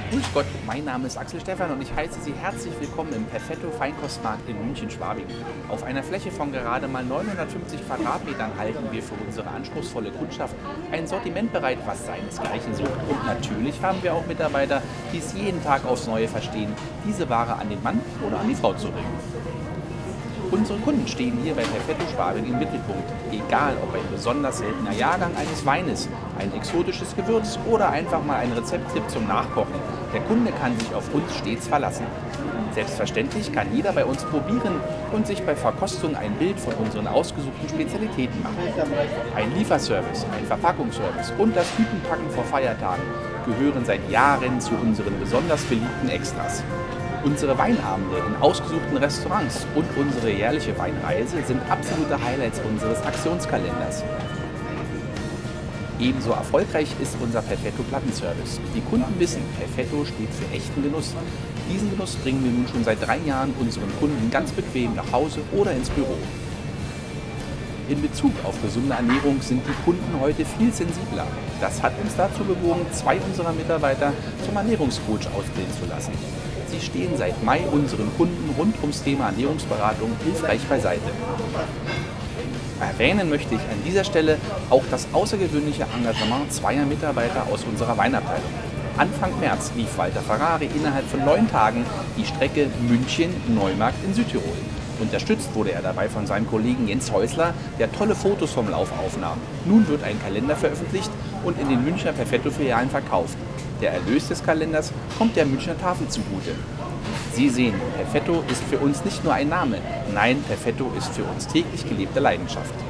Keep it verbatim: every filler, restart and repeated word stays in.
Grüß Gott, mein Name ist Axel Stephan und ich heiße Sie herzlich willkommen im Perfetto Feinkostmarkt in München-Schwabing. Auf einer Fläche von gerade mal neunhundertfünfzig Quadratmetern halten wir für unsere anspruchsvolle Kundschaft ein Sortiment bereit, was seinesgleichen sucht. Und natürlich haben wir auch Mitarbeiter, die es jeden Tag aufs Neue verstehen, diese Ware an den Mann oder an die Frau zu bringen. Unsere Kunden stehen hier bei Perfetto Schwabing im Mittelpunkt. Egal ob ein besonders seltener Jahrgang eines Weines, ein exotisches Gewürz oder einfach mal ein Rezepttipp zum Nachkochen. Der Kunde kann sich auf uns stets verlassen. Selbstverständlich kann jeder bei uns probieren und sich bei Verkostung ein Bild von unseren ausgesuchten Spezialitäten machen. Ein Lieferservice, ein Verpackungsservice und das Tütenpacken vor Feiertagen gehören seit Jahren zu unseren besonders beliebten Extras. Unsere Weinabende in ausgesuchten Restaurants und unsere jährliche Weinreise sind absolute Highlights unseres Aktionskalenders. Ebenso erfolgreich ist unser Perfetto Plattenservice. Die Kunden wissen, Perfetto steht für echten Genuss. Diesen Genuss bringen wir nun schon seit drei Jahren unseren Kunden ganz bequem nach Hause oder ins Büro. In Bezug auf gesunde Ernährung sind die Kunden heute viel sensibler. Das hat uns dazu bewogen, zwei unserer Mitarbeiter zum Ernährungscoach ausbilden zu lassen. Sie stehen seit Mai unseren Kunden rund ums Thema Ernährungsberatung hilfreich beiseite. Erwähnen möchte ich an dieser Stelle auch das außergewöhnliche Engagement zweier Mitarbeiter aus unserer Weinabteilung. Anfang März lief Walter Ferrari innerhalb von neun Tagen die Strecke München-Neumarkt in Südtirol. Unterstützt wurde er dabei von seinem Kollegen Jens Häusler, der tolle Fotos vom Lauf aufnahm. Nun wird ein Kalender veröffentlicht und in den Münchner Perfetto-Filialen verkauft. Der Erlös des Kalenders kommt der Münchner Tafel zugute. Sie sehen, Perfetto ist für uns nicht nur ein Name, nein, Perfetto ist für uns täglich gelebte Leidenschaft.